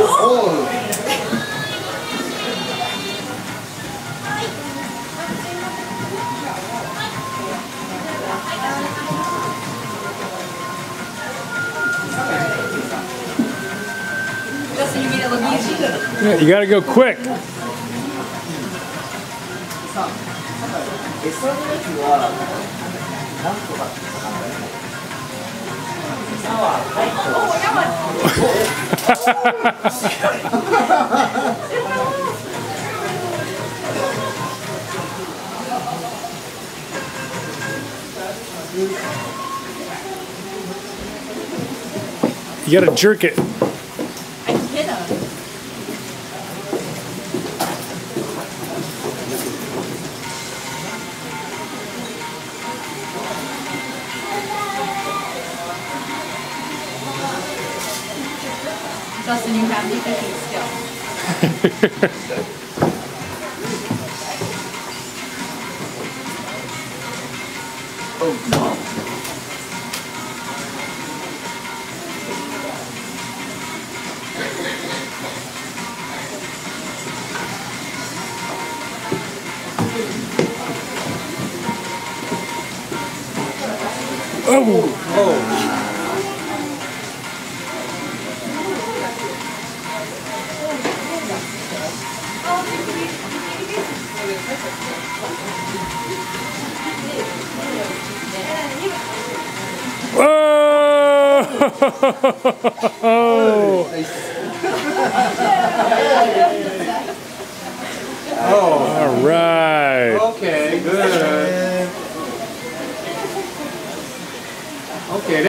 Justin, you made it look easy. Yeah, you gotta go quick. You gotta jerk it. I hit him. Justin, you have me thinking still. Oh no. Oh! Oh. Oh! Oh. All right.